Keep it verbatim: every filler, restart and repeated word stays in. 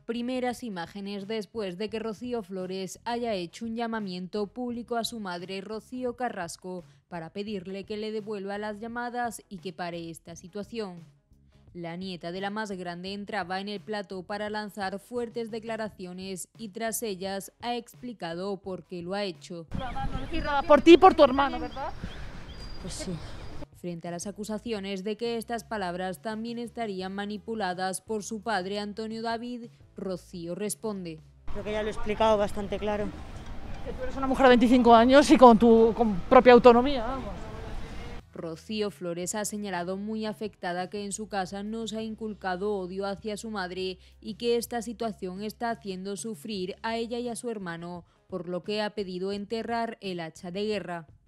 primeras imágenes después de que Rocío Flores haya hecho un llamamiento público a su madre Rocío Carrasco para pedirle que le devuelva las llamadas y que pare esta situación. La nieta de la más grande entraba en el plató para lanzar fuertes declaraciones y tras ellas ha explicado por qué lo ha hecho. Por ti y por tu hermano, ¿verdad? Pues sí. Frente a las acusaciones de que estas palabras también estarían manipuladas por su padre Antonio David, Rocío responde: Creo que ya lo he explicado bastante claro. Que tú eres una mujer de veinticinco años y con tu con propia autonomía, vamos. Rocío Flores ha señalado muy afectada que en su casa no se ha inculcado odio hacia su madre y que esta situación está haciendo sufrir a ella y a su hermano, por lo que ha pedido enterrar el hacha de guerra.